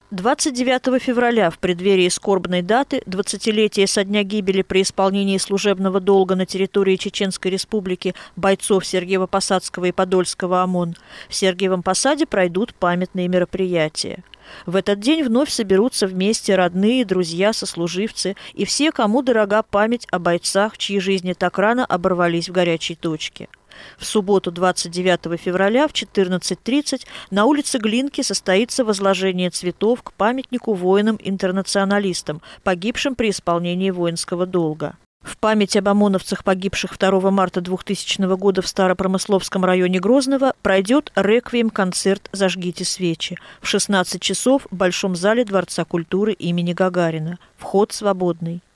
29 февраля, в преддверии скорбной даты, 20-летия со дня гибели при исполнении служебного долга на территории Чеченской Республики бойцов Сергиево-Посадского и Подольского ОМОН, в Сергиевом Посаде пройдут памятные мероприятия. В этот день вновь соберутся вместе родные, друзья, сослуживцы и все, кому дорога память о бойцах, чьи жизни так рано оборвались в горячей точке. В субботу 29 февраля в 14:30 на улице Глинки состоится возложение цветов к памятнику воинам-интернационалистам, погибшим при исполнении воинского долга. В память об ОМОНовцах, погибших 2 марта 2000 года в Старопромысловском районе Грозного, пройдет реквием-концерт «Зажгите свечи» в 16 часов в Большом зале Дворца культуры имени Гагарина. Вход свободный.